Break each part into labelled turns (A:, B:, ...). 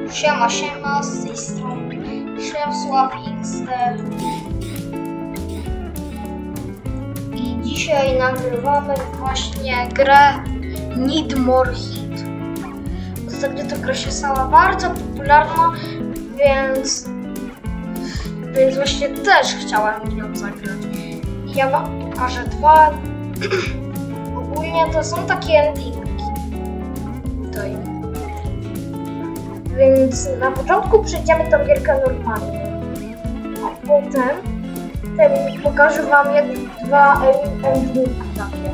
A: Siema, siema, z tej strony Szewsław XD i dzisiaj nagrywamy właśnie grę Need More Heat. Ostatnio ta gra się stała bardzo popularna, więc właśnie też chciałem w nią zagrać. I ja wam pokażę dwa. Ogólnie to są takie endingi tutaj. Więc na początku przejdziemy tą gierkę normalnie, a potem pokażę wam jak dwa endingi takie.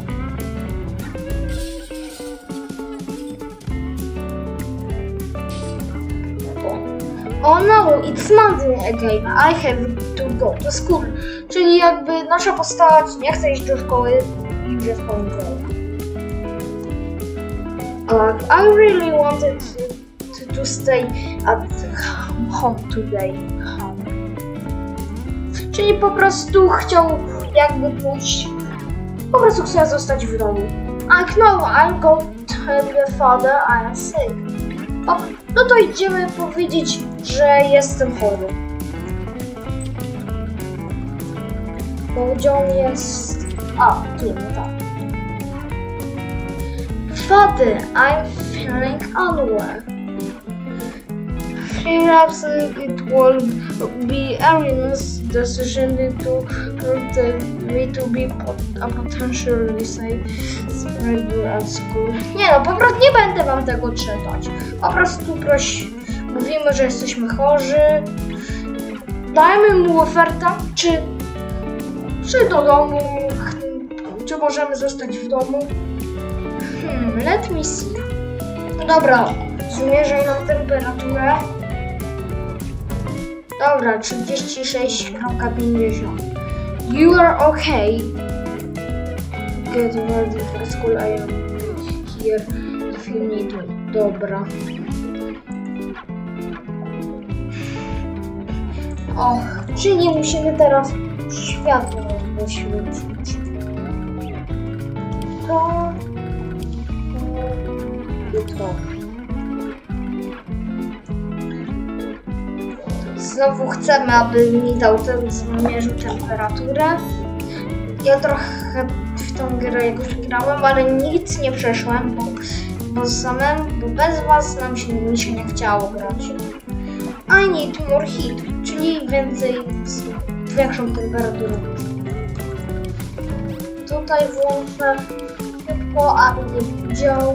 A: Oh no, it's Monday again. I have to go to school. Czyli jakby nasza postać nie chce iść do szkoły i już jest połączona. I really wanted to stay at home today. Czyli po prostu chciał jakby pójść, po prostu chciał zostać w domu. No, I'm going to tell your father I am sick. No to idziemy powiedzieć, że jestem chory. Bo gdzie on jest? Tu, no tak. Father, I'm feeling unwell. Perhaps it will be Erin's decision to protect me to be a potentially safe spreader at school. Nie no, po prostu nie będę wam tego czytać. Po prostu mówimy, że jesteśmy chorzy. Dajemy mu ofertę, czy do domu, czy możemy zostać w domu. Let me see. Dobra, zmierzaj nam temperaturę. Dobra, 36,50. You are okay. Get ready for school. I am here if you need me. Dobra. Czyli musimy teraz światło poświecić. To jutro. Znowu chcemy, aby mi dał zmierzył temperaturę. Ja trochę w tą grę jakoś grałem, ale nic nie przeszłem, bo bez was mi się nie chciało grać. I need more heat, czyli większą temperaturę. Tutaj włączę szybko, aby nie widział.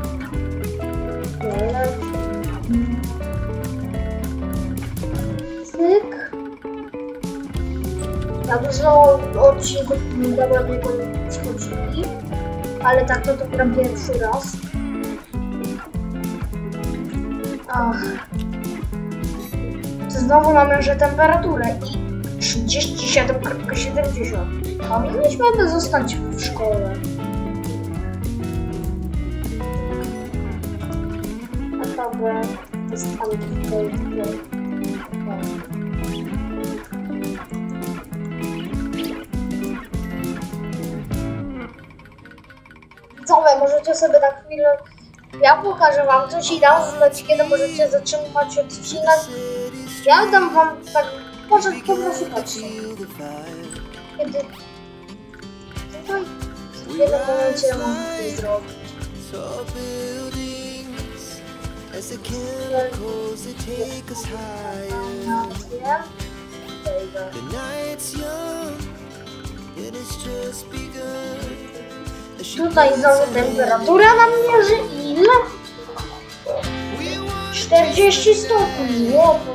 A: Ja dużo odcinków dałem jego wchodzili, ale tak to gram pierwszy raz. To znowu mamy, że temperaturę i 37,70. Powinniśmy zostać w szkole. Naprawdę jest tam tutaj. Co wy, możecie sobie na chwilę... Ja pokażę wam coś i dam znać, kiedy możecie zatrzymać odcinek. Ja dam wam tak... Może po prostu patrzcie. Kiedy... Tutaj... W jednym momencie mam to zrobić. Tutaj znowu temperatura nam mierzy ile? 40 stopni.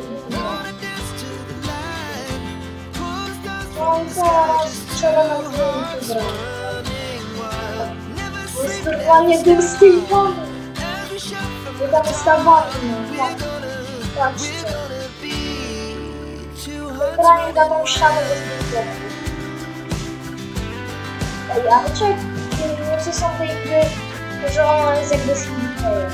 A: To zaraz trzeba nam zrobić grę. Jest normalnie dym z tej wody. Tam jest ta wanna. Patrzcie. Wybranie na tą ścianę bez problemu. A wiecie, co są tej gry, że ona jest jakby singleplayer.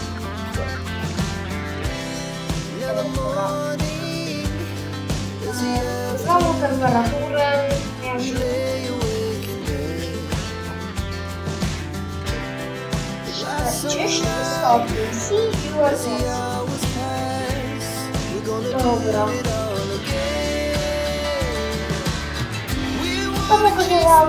A: Znowu temperaturę mierzy. 30 stopni. See you again. Dobra. To tego nie mam.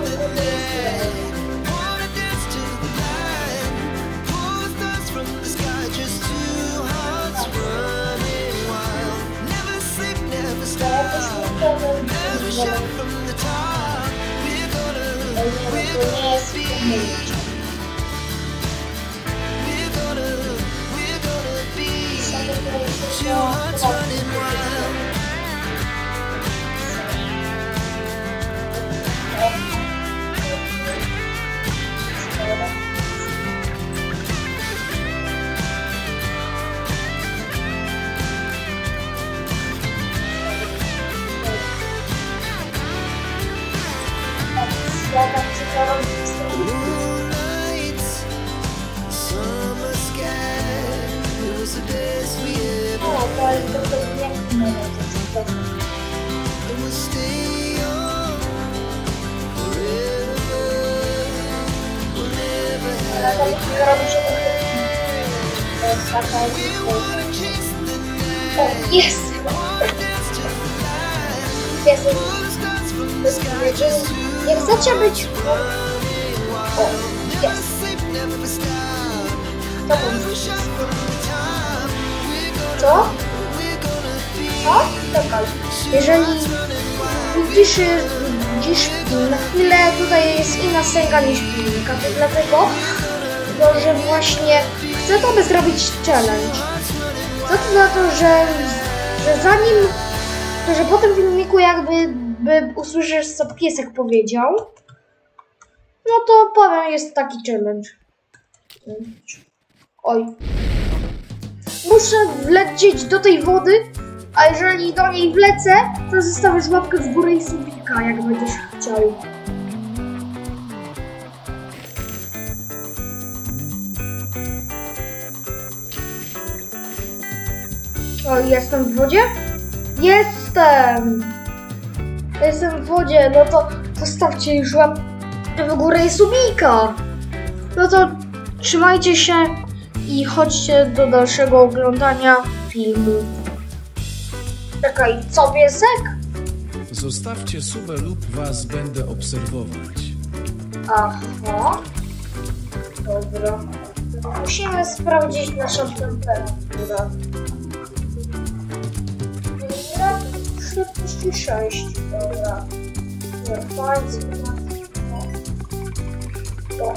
A: O, jest! Jak chcecie być... O, jest! To mówisz. Co? Co? Czekaj. Jeżeli widzisz gdzieś na chwilę tutaj jest inna scenka niż filmika, to dlatego, że właśnie chcę tobie zrobić challenge. Co to za to, że zanim, że po tym filmiku jakby usłyszysz, co piesek powiedział, no to powiem, jest taki challenge. Oj. Muszę wlecieć do tej wody, a jeżeli do niej wlecę, to zostawisz łapkę w górę i subika, jak będziesz chciał. O, jestem w wodzie? Jestem! Jestem w wodzie, no to zostawcie już łapkę w górę i subika. No to trzymajcie się i chodźcie do dalszego oglądania filmu. Czekaj, co piesek?
B: Zostawcie subę lub was będę obserwować.
A: Aha. Dobra. Musimy sprawdzić naszą temperaturę. 46. Dobra. Nie, fajnie. O.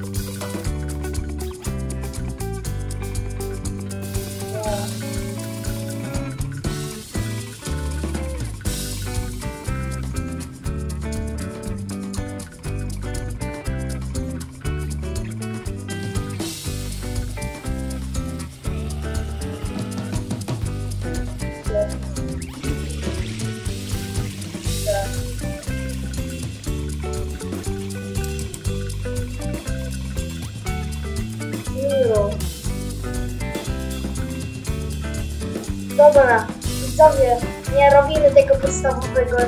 A: Dobra, widzowie, nie robimy tego podstawowego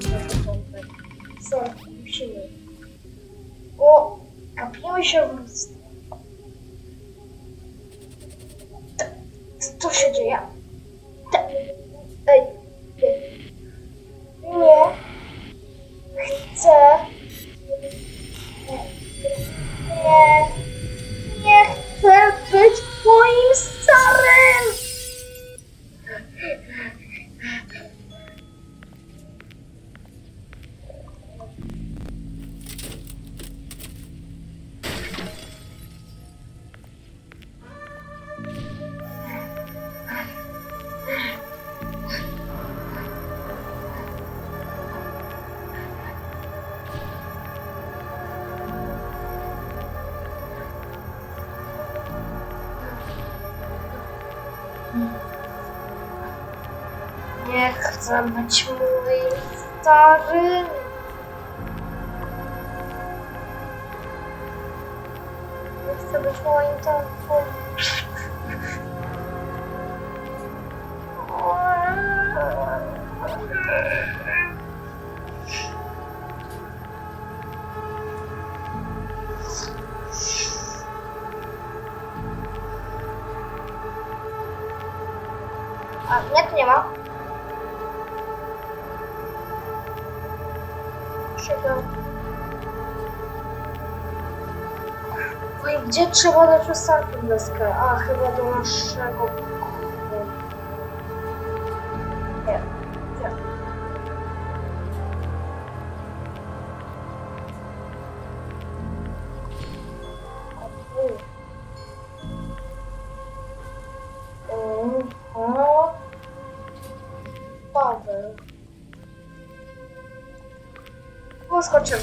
A: co? Musimy. O, kapimy się w lustro. Co się dzieje? Ej, nie chcę. Nie chcę być twoim starym. Nie chcę być moim starym. Nie chcę być moim tatą. A, nie, tu nie ma. Czekam. No i gdzie trzeba dać ostatnią deskę? A, chyba do naszego... Nie. Paweł. Poskoczymy.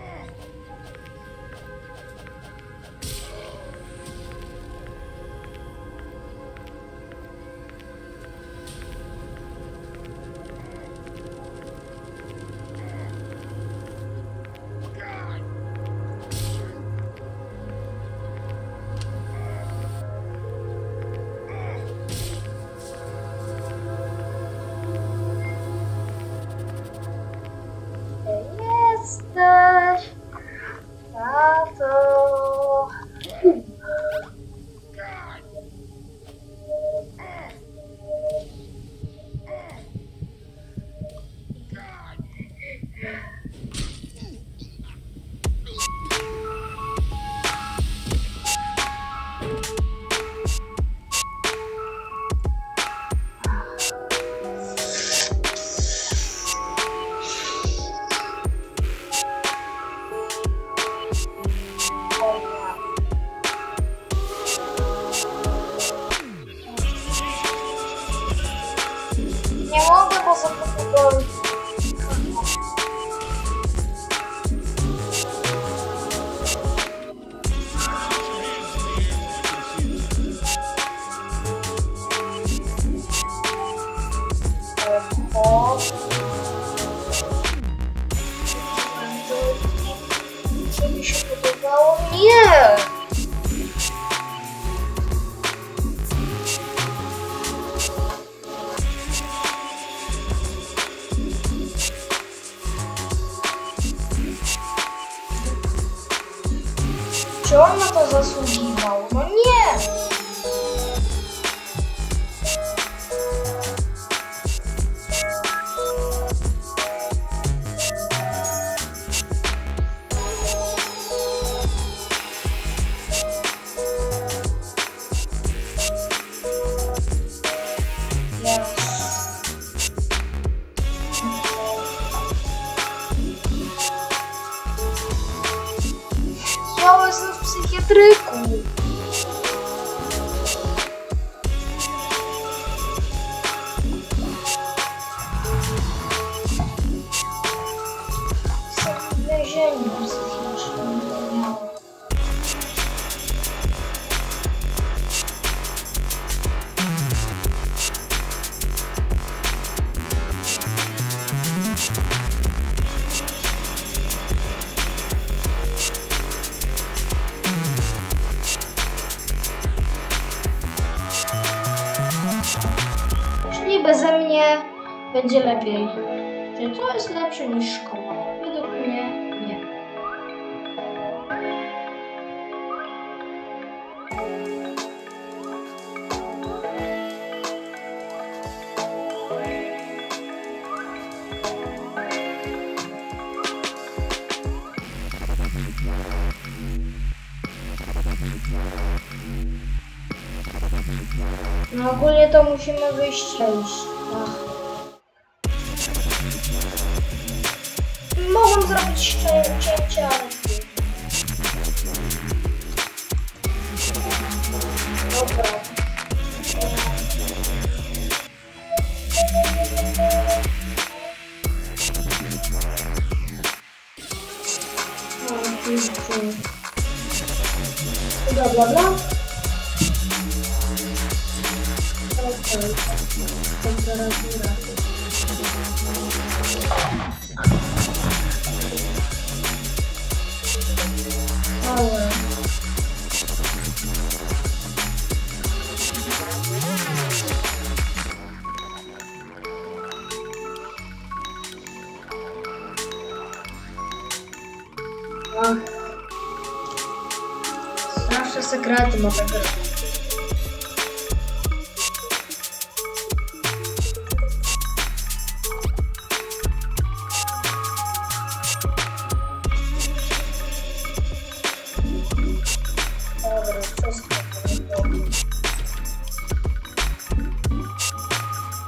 A: Jesteś, tato. Nie mogę, bo zapomniałem. Co mi się podobało? Nie! Czy on na to zasługiwał? No nie! Ja jestem w psychiatryku. Jestem w więzieniu psychiatrycznym. Czyli beze mnie będzie lepiej. Czy to jest lepsze niż szkoła? Według mnie nie. No ogólnie to musimy wyjść. Mogą zrobić cięcie, ale... Dobra. Bla bla bla. Temperatura. Power. Straszne sekrety ma tego.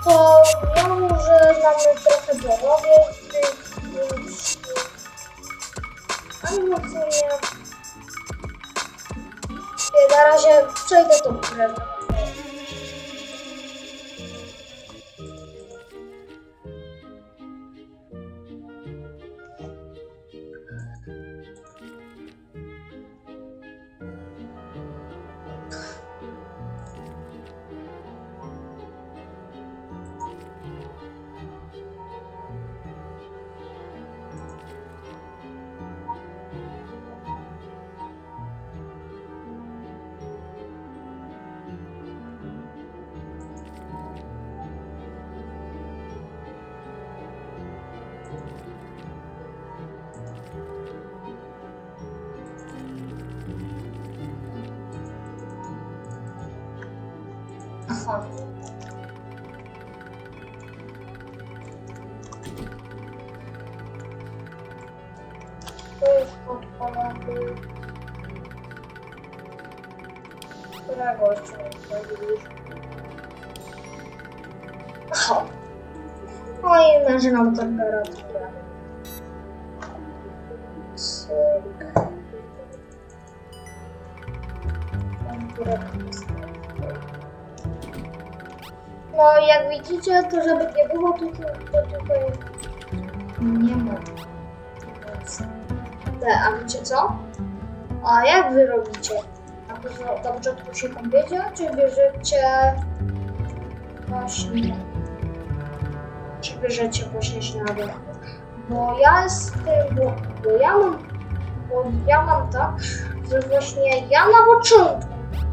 A: To ja może mamy trochę porobię tych ale no w sumie na razie przejdę tą grę. Aha. To jest podpalony. Którego jeszcze nie zrobiliśmy? Aha. No i benzyna do temperaturę. Cyk. No jak widzicie, to żeby nie było, to tutaj nie ma. A wiecie co? A jak wy robicie? Na początku się kąpiecie, czy bierzecie właśnie... Czy bierzecie właśnie śniadanie? Bo ja jestem... Bo ja mam tak, że właśnie ja na początku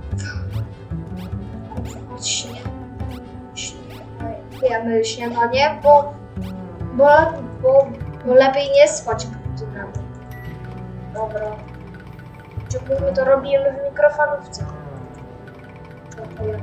A: jemy śniadanie, bo lepiej nie spać przed tym. Dobra. Czy my to robimy w mikrofalówce? To ja.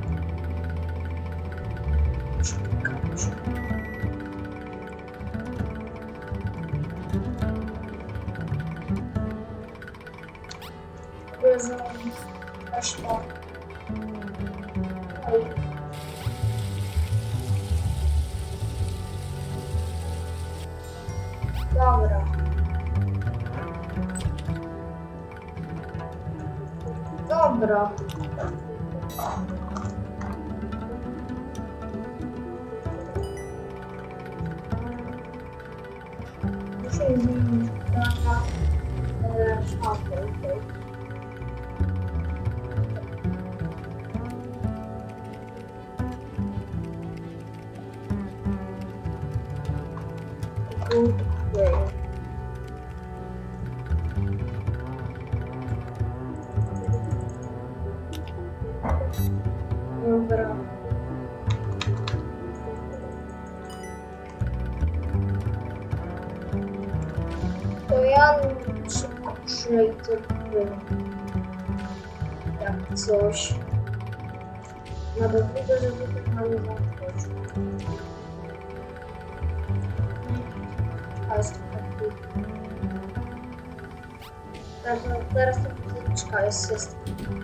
A: Dobra. Dobra. Muszę zmienić na szafę. Dobra. To ja szybko przejdę jak coś. Nawet widzę, że to chyba nie zachodzi. A jest taki. Teraz to muzyczka jest.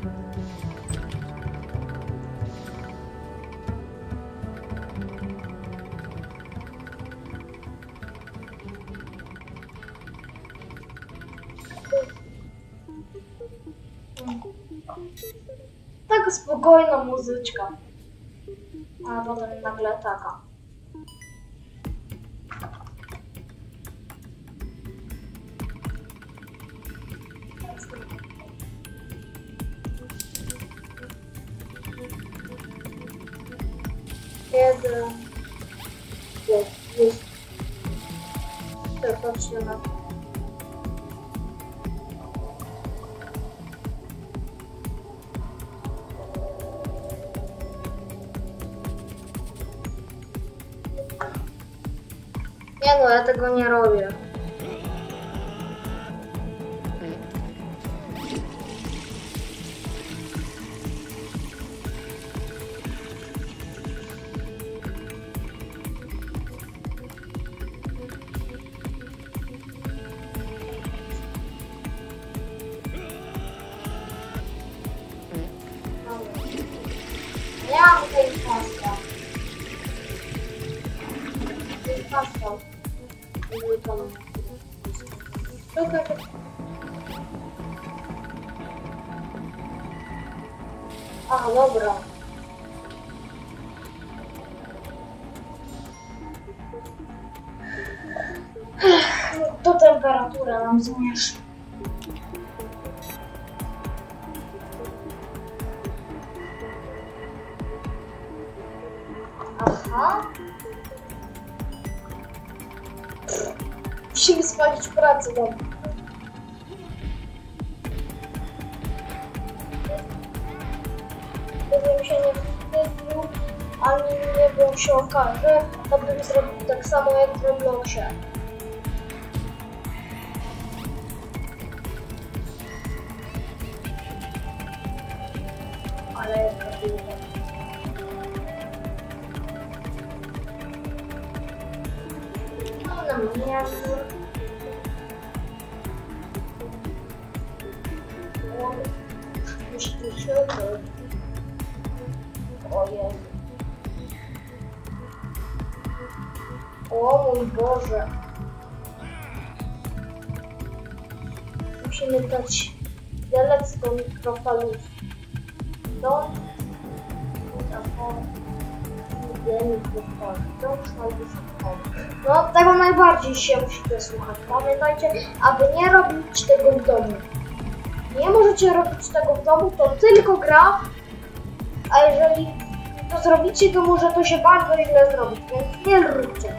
A: Tak spokojna muzyczka. A potem nagle taka. Kiedy jest patrzcie na to. Nie no, ja tego nie robię. Ja mam tutaj pasta. To tak. A, dobra. To temperaturę nam zmierzy. Aha. Musimy spalić pracę, dobra. Gdybym się nie wstydził, ani nie bał się okaże, to bym zrobił tak samo jak w Robloxie. Ale to było. No na miniatur. Jeśli się ojej. O mój Boże. Musimy dać widelec do mikrofalów. No, no tego najbardziej się musicie słuchać. Pamiętajcie, aby nie robić tego w domu. Nie możecie robić tego w domu, to tylko gra. A jeżeli to zrobicie, to może to się bardzo źle zrobić, więc nie róbcie.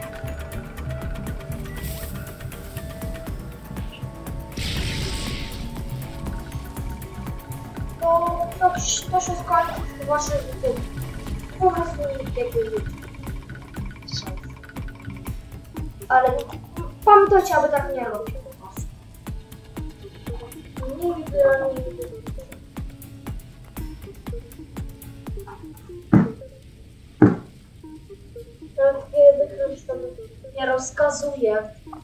A: To się skończy w waszym życiu. Po prostu nikt ale pamiętajcie, aby tak nie robić. Nigdy. Kiedy ktoś tam nie rozkazuje.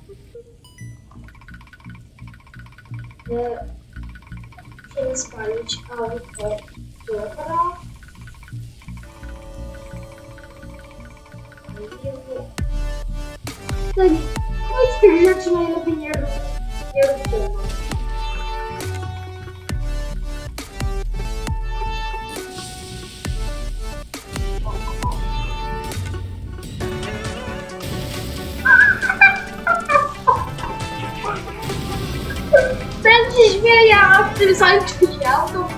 A: Się nie spalić, ale to dobra. No i z tych rzeczy najlepiej nie róbcie. Ten się śmieje, a w tym samym czasie auto.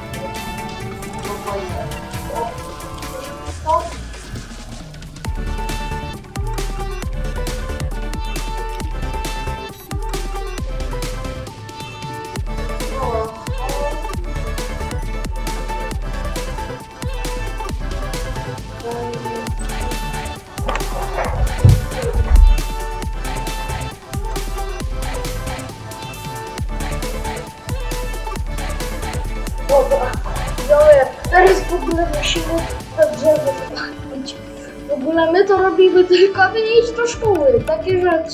A: Teraz w ogóle musimy to drzewo zobaczyć. W ogóle my to robimy tylko, aby nie iść do szkoły. Takie rzeczy.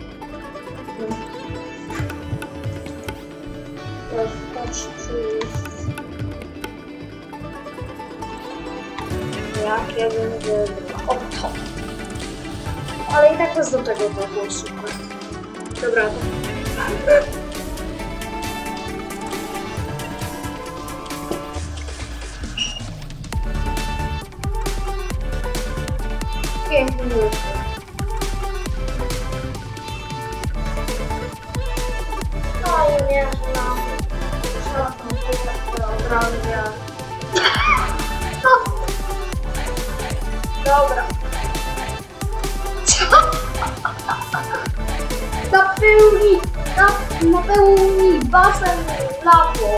A: Jakie bym wybrał? O to. Ale i tak bez do tego to było super. Dobra. Piękny łyżwy. No i nie znam. Szatą wyobrażenia. Dobra. Napełni basen lawą.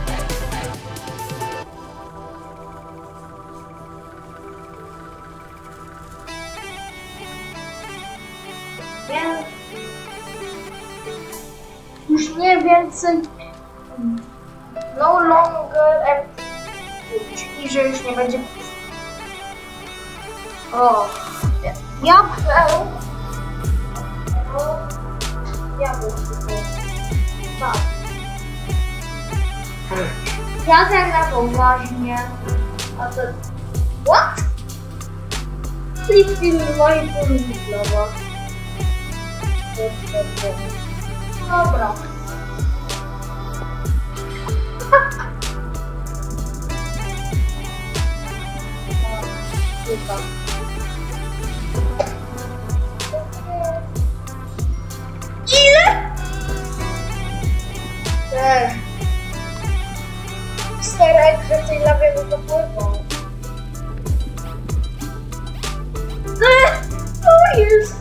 A: Już nie więcej. No longer empty. Czyli że już nie będzie. O, diabeł. O, diabeł. Tak. Ja tak na poważnie. A to. What? Flip film 2,5 litrowa. Dobra. Ile? Stary, że w tej lawie no to pływą. To jest!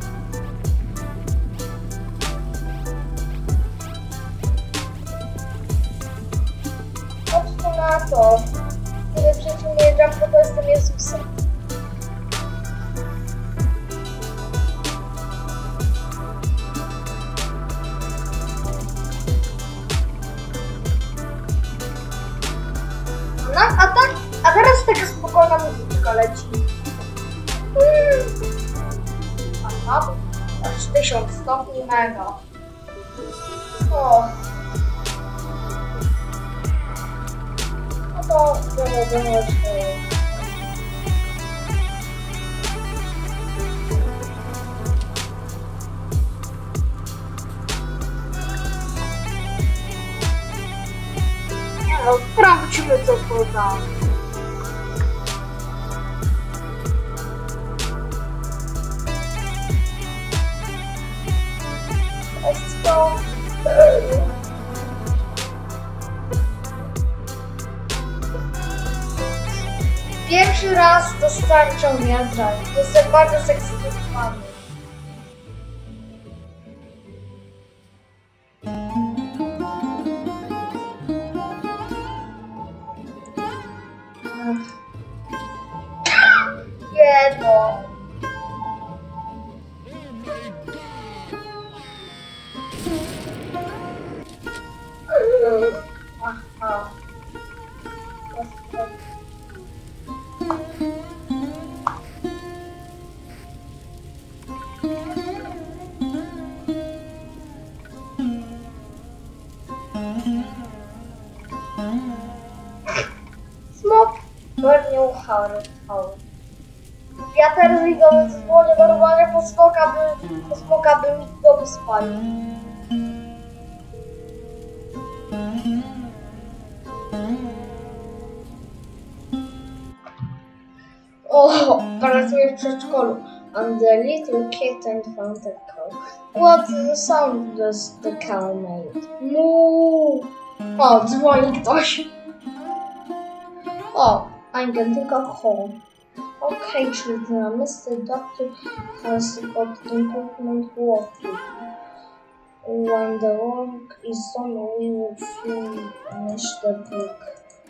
A: Patrzcie na to. Kiedy przeciwnie jumpu, to jestem Jezusem. No, a teraz taka spokojna muzyczka leci. Aha, aż 1000 stopni mega. O. No to będę jeszcze. No, sprawdźmy co to tam. Co? Pierwszy raz dostarczą wiadra. Jestem bardzo sekscytowany. Jedno. Aha. Smok gornił Harry. Ja teraz idę z wody normalnie po smoka by mi dom spalił. O, pracuję w przedszkolu. And the little kitten found the cow. What's the sound does the cow made? Moo! O, dzwoni ktoś. O, I'm getting a call. Okay, children, Mr. Doctor has got improvement walking. When the work is done, we will finish the book.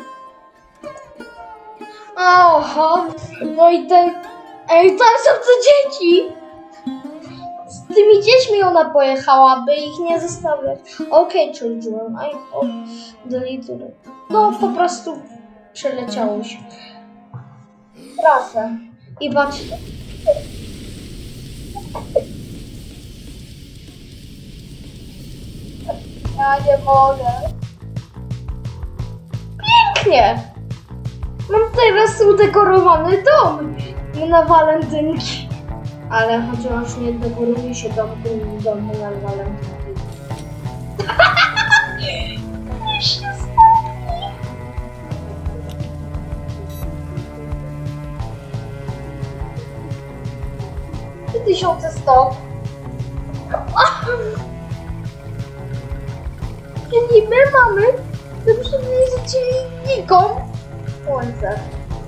A: Oho, no i ten... Ej, tam są te dzieci! Z tymi dziećmi ona pojechała, by ich nie zostawiać. Okay, children, I hope the little... No, po prostu przeleciało się. Proszę. I patrzcie. Ja nie mogę. Pięknie! Mam teraz udekorowany dom na walentynki. Ale chociaż nie dekoruje się domu na walentynki. Tysiące stop. Jeżeli my mamy, to przybliżycie nikom słońce.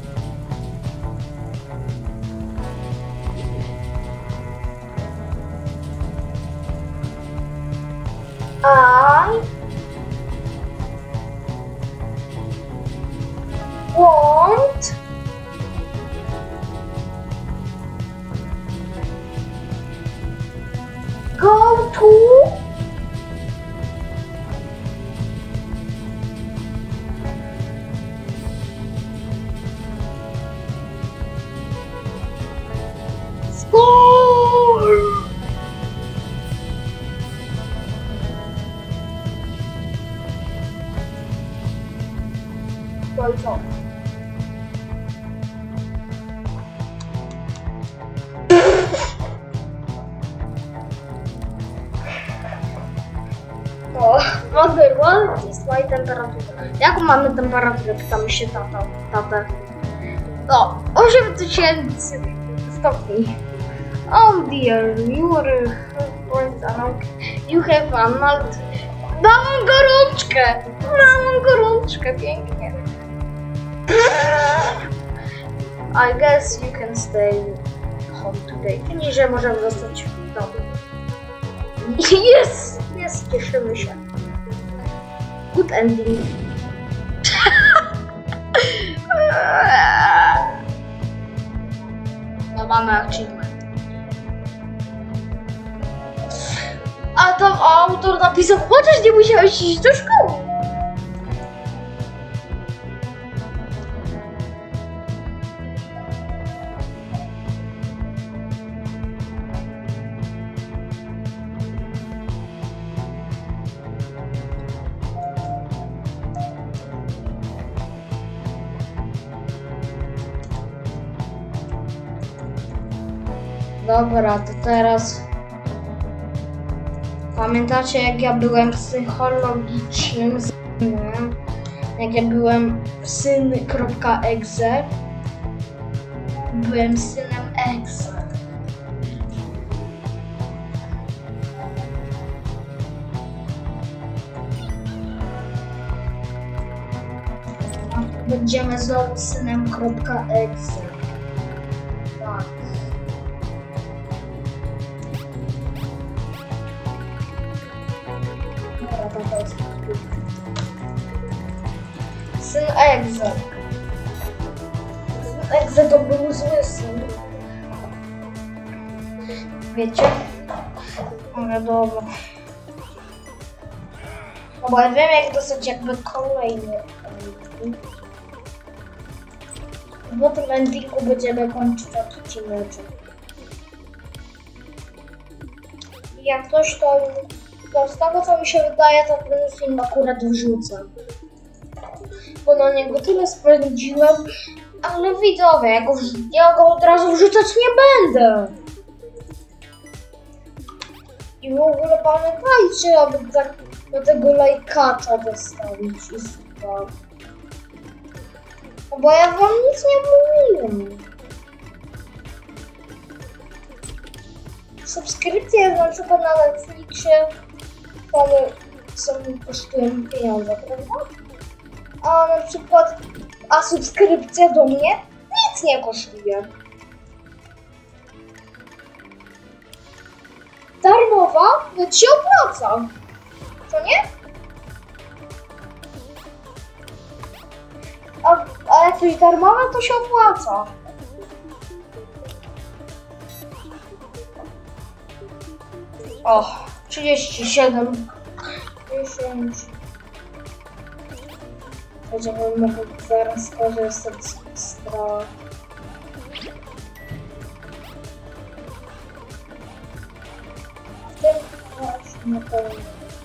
A: I want go to school. Co? O, Mother, what is my temperatura? Jaką mamy temperaturę? Pytamy się tatę. O, 8000 stopni. Oh dear, you have a malt. Mam gorączkę, pięknie. I guess you can stay home today. Czyli, że możemy zostać w domu. Jest, cieszymy się. Good ending. No mamy achievement. A tam autor napisał, chociaż nie musiałeś iść do szkoły. Dobra, to teraz pamiętacie, jak ja byłem psychologicznym synem? Jak ja byłem syn.exe? Byłem synem exe. Będziemy znowu synem.exe. Tak. Syn Exe. Syn Exe to był zły syn. Wiecie? No wiadomo. No bo ja wiem, jak dostać jakby kolejny ending. Po tym endingu będziemy kończyć odcinek. Jak coś to z tego, co mi się wydaje, to ten film akurat wrzucę. Bo na niego tyle spędziłem, ale widzowie, ja go od razu wrzucać nie będę. I w ogóle pamiętajcie, aby do tego lajkacza dostawić i super. No bo ja wam nic nie mówiłem. Subskrypcje na przykład na Netflixie kosztują pieniądze, prawda? A na przykład, subskrypcja do mnie nic nie kosztuje. Darmowa, więc się opłaca. To nie? A jak coś darmowe, to się opłaca. O, 37. 10. Będziemy mogli zaraz skorzystać z ekstra. W tym właśnie powiem.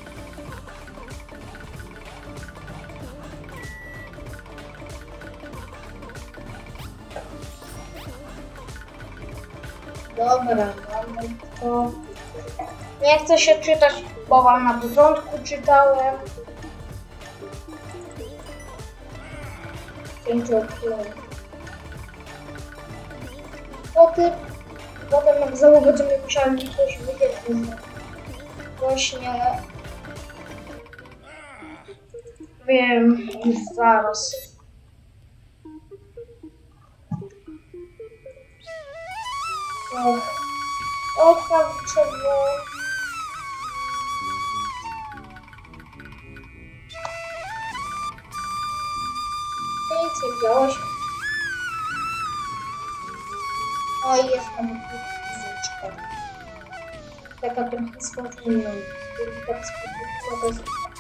A: Dobra, mamy to. Nie chcę się czytać, bo wam na początku czytałem. Potem jak znowu będziemy musieli coś wyjechać. Właśnie wiem, już zaraz. Tam trzeba. Nic nie wziąłeś. O, jest tam muzyczka. Taka trochę spokojna. Tak spokojna.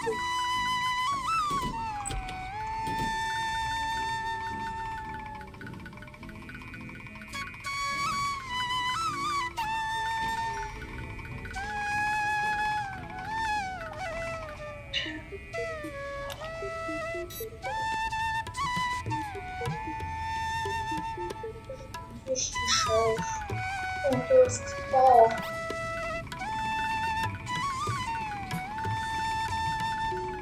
A: To jest to.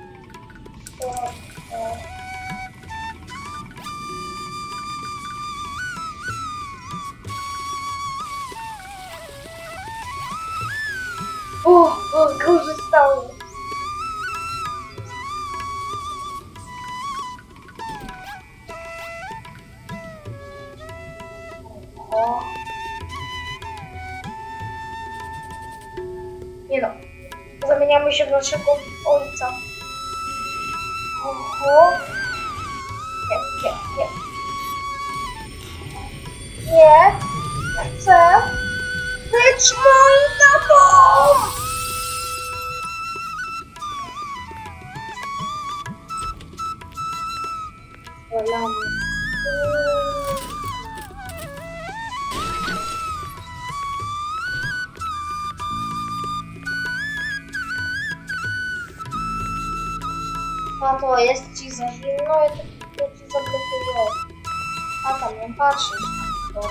A: Nie no. Zamieniamy się w naszego ojca. Oho. Nie. Nie. Chcę być moim tatą! Walamy. A to jest ci za zimno i to ci zablokuje. A tam nie patrzysz. Dobra,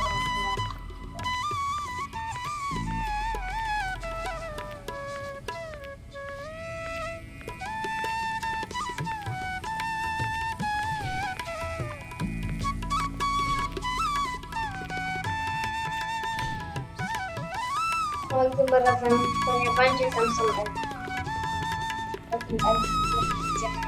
A: no i tym razem to nie będzie, tam są elfy. Takim elfy gdzie?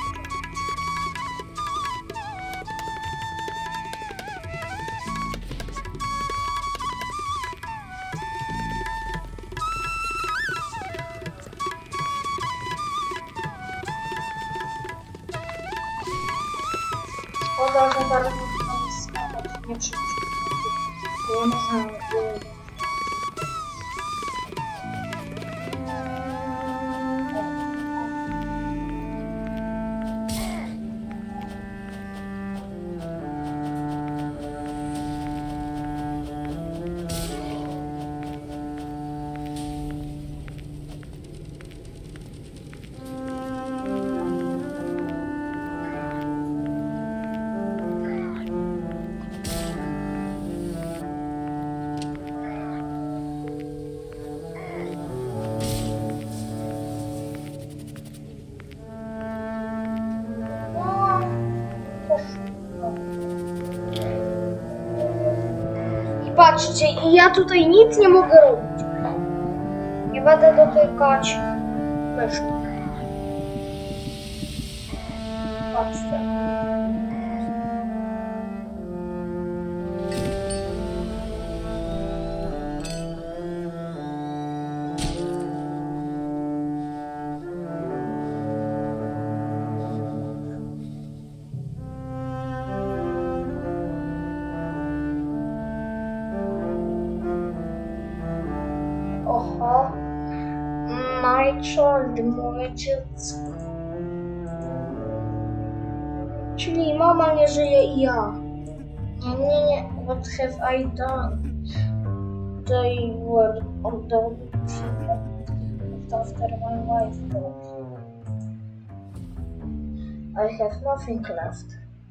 A: Szkoda, że bardzo tam spadać nie przyjdzie. Ja można... Patrzcie, i ja tutaj nic nie mogę robić. Nie będę dotykać myszki. Patrzcie. Oho, my child, moje dziecko. Czyli mama nie żyje i ja. Nie. What have I done? They were on the after my wife died. I have nothing left.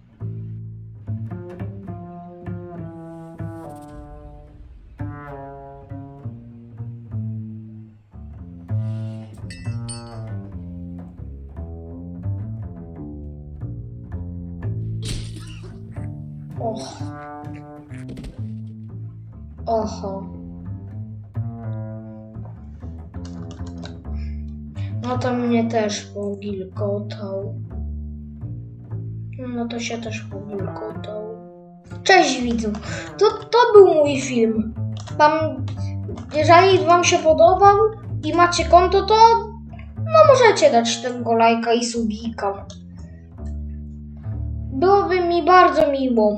A: Oho. No to mnie też pogilkotał. No to się też pogilkotał. Cześć widzów. To był mój film. Jeżeli wam się podobał i macie konto, to no możecie dać tego lajka i subika. Byłoby mi bardzo miło.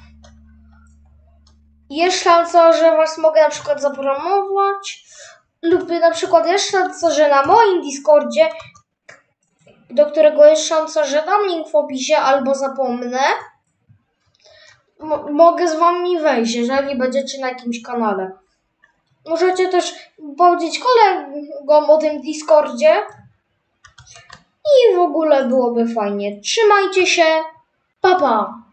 A: Jest szansa, że was mogę na przykład zapromować, lub na przykład jest szansa, że na moim Discordzie, do którego jest szansa, że dam link w opisie albo zapomnę, mogę z wami wejść, jeżeli będziecie na jakimś kanale. Możecie też powiedzieć kolegom o tym Discordzie i w ogóle byłoby fajnie. Trzymajcie się, pa pa!